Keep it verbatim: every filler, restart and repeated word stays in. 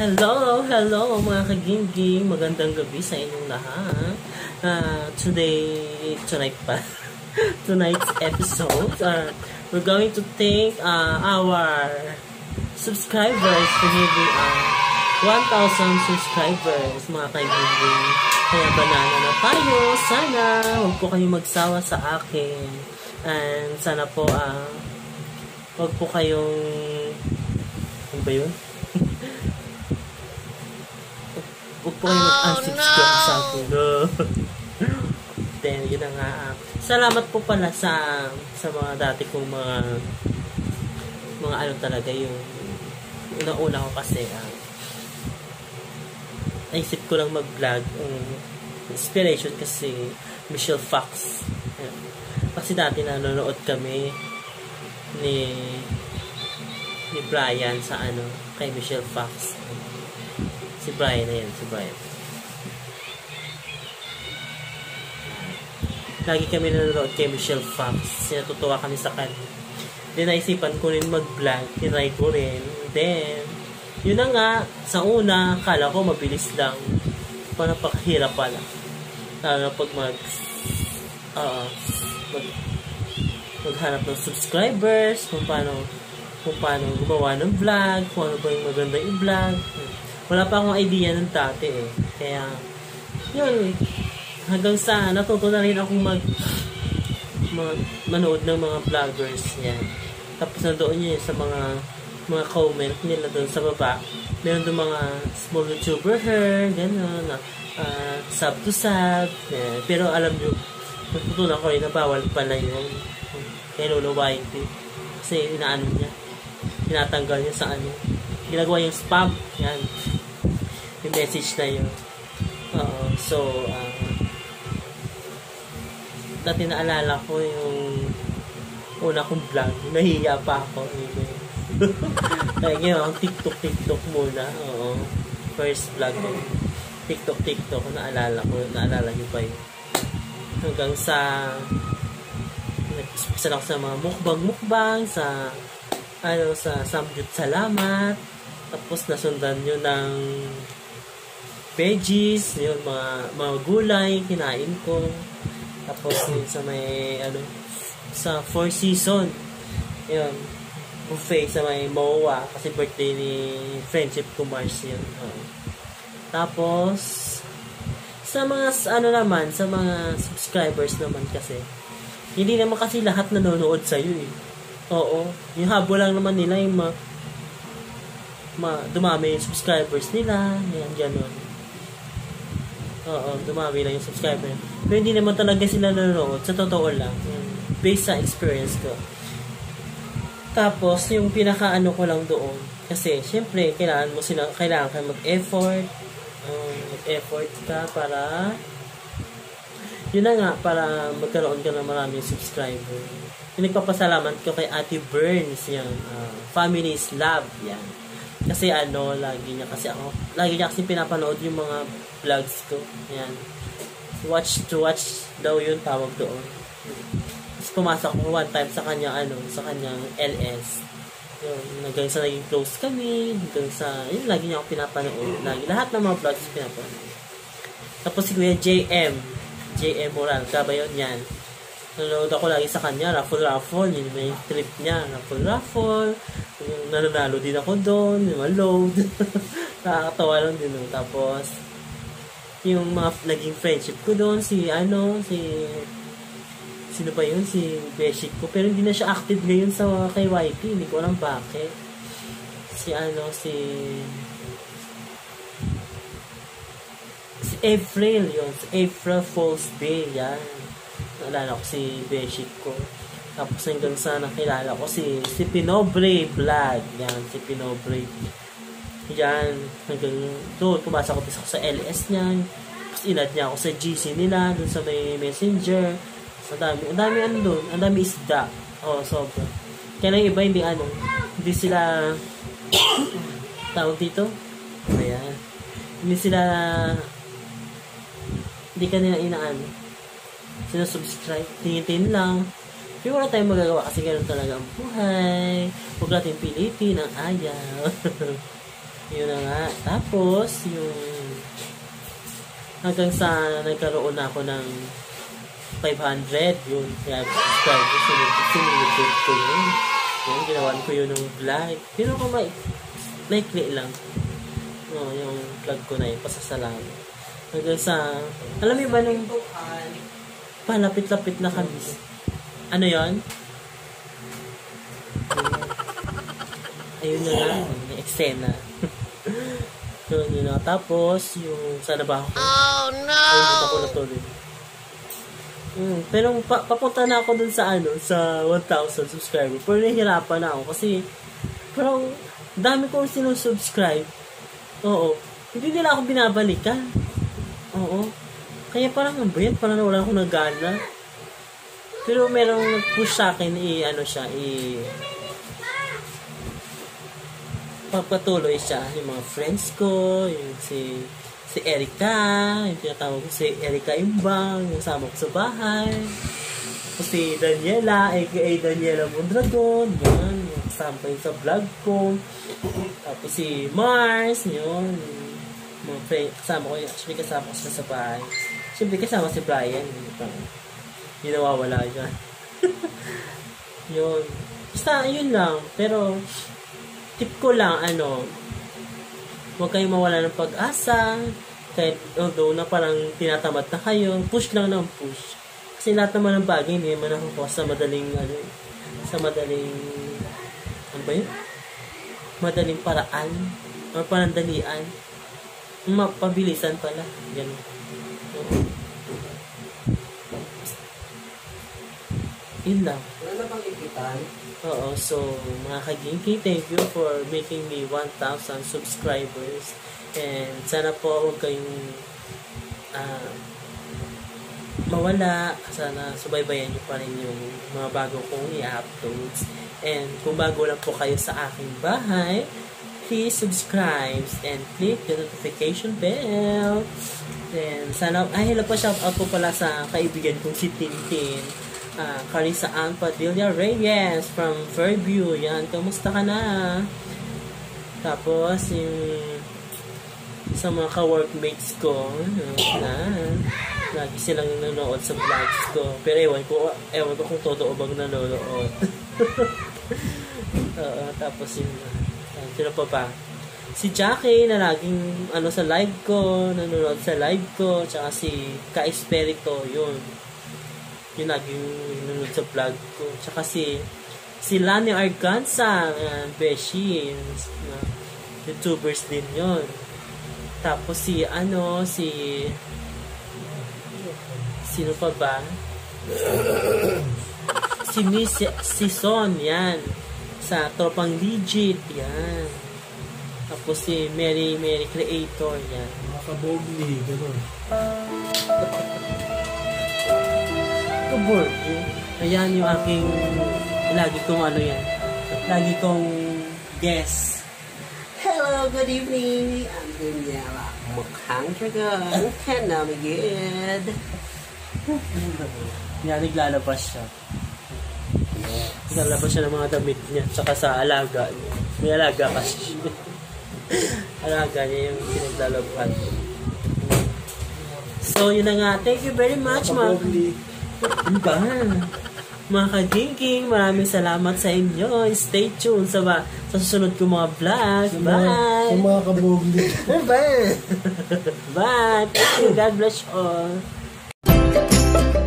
Hello, hello mga kagingging. Magandang gabi sa inyong lahat. Uh, today, tonight pa. Tonight's episode, uh, we're going to thank uh, our subscribers for having uh, one thousand subscribers, mga kagingging. Kaya banana na tayo. Sana huwag po kayong magsawa sa akin. And sana po, uh, huwag po kayong... Ano ba yun? Huwag po kayo mag-unsubscribe oh, no. sa akin. No. Then, yun na nga. Salamat po pala sa sa mga dati kong mga mga ano talaga yung una-una ko kasi uh, naisip ko lang mag-vlog um, inspiration kasi Michelle Fox. Uh, kasi dati nanonood kami ni ni Brian sa ano kay Michelle Fox. Si Brian na yan, si Brian. Lagi kami nanonood kay Michelle Fox. Sinatutuwa kami sa kanya. Then, naisipan ko rin mag-vlog. Tinry ko rin. Then, yun na nga, sa una, kala ko mabilis lang. Parang pakahirap pala. Lalo pag mag, uh, mag, maghanap ng subscribers, kung paano, kung paano gumawa ng vlog, kung ano ba yung maganda yung vlog. Wala pa akong idea ng dati eh. Kaya, yun, hanggang sa natuto na rin akong mag, mag manood ng mga vloggers yan. Tapos nandoon yun sa mga mga comment nila doon sa baba. Meron doon mga small YouTuber her, gano'n, uh, sub to sub. Yeah. Pero alam nyo, natutunan ko rin na bawal pala yung kay Lolo Y T. Kasi inaano niya, tinatanggal niya sa ano. Ginagawa yung spam. Yan. Yung message na yun. Uh, so, uh, dati naalala ko yung una kong vlog. Nahiya pa ako. Kaya ngayon, TikTok, TikTok muna. Oo. First vlog ko. TikTok, TikTok. Naalala ko. Naalala nyo pa yun. Hanggang sa nag-uspisa lang sa mga mukbang-mukbang, sa ano, sa Samgyup Salamat. Tapos nasundan nyo ng veggies, yun, mga, mga gulay, kinain ko. Tapos yun sa may, ano, sa Four Seasons, yun, buffet sa may M O A, kasi birthday ni Friendship ko Mars yun. Uh. Tapos, sa mga, ano naman, sa mga subscribers naman kasi, hindi naman kasi lahat nanonood sa'yo eh. Oo, yung habol lang naman nila yung ma, ma dumami yung subscribers nila, yan, gano'n. Oo, dumami lang yung subscribers. Pero hindi naman talaga sila nanonood, sa totoo lang, yan, based sa experience ko. Tapos, yung pinaka-ano ko lang doon, kasi, syempre, kailangan mo sila, kailangan ka mag-effort, um, mag-effort ka para, yun na nga, para magkaroon ka ng maraming subscriber. Yung nagpapasalamat ko kay Ate Burns, yan, uh, Family's Love, yan. Kasi ano, lagi niya kasi ako, lagi niya kasi pinapanood yung mga vlogs ko, yan. Watch to watch daw yun, tawag doon. Tapos pumasok ko one time sa kanyang, ano, sa kanyang L S. Yun, hanggang sa naging close kami, hanggang sa, yun, lagi niya ako pinapanood. Lagi, lahat ng mga vlogs pinapanood. Tapos si Kuya J M, J M Moral, kaba yun yan. Nanonood ako lagi sa kanya, raffle-raffle, yun may trip niya, raffle-raffle, yung nananalo din ako doon, yung load, nakakatawa lang din. Tapos, yung mga naging friendship ko doon, si ano, si, sino ba yun, si Beshik ko, pero hindi na siya active ngayon sa kay Y T, hindi ko alam bakit. Si ano, si, si April, yun, si April Fool's Day, yan. Naalala ko si Beshik ko. Tapos hanggang sa nakilala ko si si Pinobre Vlog. Yan, si Pinobre. Yan, hanggang doon, pumasok ko sa L S niya. Tapos inad niya ako sa G C nila, doon sa may messenger. Sa dami, ang dami ano doon, ang dami isda. Oh, sobra. Kaya lang iba, hindi ano, hindi sila, tawag dito? Ayan. Hindi sila, hindi ka nila inaano. Sinasubscribe, tingin-tingin lang. Pero wala tayong magagawa kasi ganoon talaga ang buhay. Huwag natin pilitin ang ayaw. Yun na nga. Tapos, yung hanggang sa nagkaroon na ako ng five hundred, yun. Kaya subscribe ko, sinilipid ko yun. Yun, ginawan ko yun ng vlog. Pero kung may, likely lang. No, yung vlog ko na yun, pasasalamat. Hanggang sa, alam mo ba nung palapit-lapit na kami. Ano yun? Ayun na lang, yung eksena. Yun, yun na. Tapos, yung sana ba ako? Oh, no! Ayun, ako natuloy. Hmm, pero pa papunta na ako dun sa ano, sa one thousand subscriber. Pero nahihirapan na ako kasi parang dami kong sinusubscribe. Oo. Hindi nila ako binabalikan. Oo. Kaya parang ano ba yan? Parang wala akong nagana. Pero merong nag-push sa akin i ano siya, i pagpatuloy siya. Yung mga friends ko, yung si si Erica, yung tinatawag ko si Erica Imbang, yung sama ko sa bahay. Tapos si Daniela, aka Daniela Mondragon, yan, yung kasama ko sa vlog ko. Tapos si Mars, yun, mga friend, kasama ko yun, actually kasama ko siya sa bahay. Siyempre kasama si Brian, yun, hindi nawawala dyan. Yun. Basta, yun lang. Pero, tip ko lang, ano, huwag kayong mawala ng pag-asa. Kahit, although na parang tinatamad na kayo, push lang ng push. Kasi lahat naman ng bagay, hindi naman nakukuha sa madaling, ano, sa madaling, ano ba yun? Madaling paraan. O panandalian. Mapabilisan pala. Yan. So, yun lang. Wala na bang ipitan? Oo, so mga kaginki, thank you for making me one thousand subscribers. And sana po huwag kayong uh, mawala. Sana subaybayan nyo pa rin yung mga bago kong i-uploads. And kung bago lang po kayo sa aking bahay, please subscribe and click the notification bell. And sana, ay hello po, shout out po pala sa kaibigan kong si Tintin. Uh, Carissa Ann Padilla Reyes from Fairview. Yan, kamusta ka na? Tapos, yung sa mga ka-workmates ko, na, lagi silang nanonood sa vlogs ko. Pero ewan ko, ewan ko kung totoo bang nanonood. uh, tapos yung, uh, sino pa ba? Si Jackie na laging ano sa live ko, nanonood sa live ko, tsaka si Ka-Esperito, yun. Yung naging nanonood sa vlog ko. Tsaka si si Lani Arganza, uh, Beshi, uh, YouTubers din yon. Tapos si ano, si sino pa ba? Si Miss si Son, yan. Sa Tropang Legit, yan. Tapos si Mary Mary Creator, yan. Makabogli, gano'n. Kabor, eh. Ayan yung aking lagi kong ano yan. Lagi kong guess. Hello, good evening. I'm Daniela. Mukhang dragon. Kanamagid. Yan, naglalabas siya. Naglalabas siya ng mga damit niya. Tsaka sa alaga niya. May alaga kasi siya. Alaga niya yung pinaglalaban. So, yun na nga. Thank you very much, mga... Ano ba? Mga kagingking, maraming salamat sa inyo. Stay tuned sa, ba, sa susunod ko mga vlog. Bye! Sa mga kabogli. Bye! Bye! Thank you. God bless you all.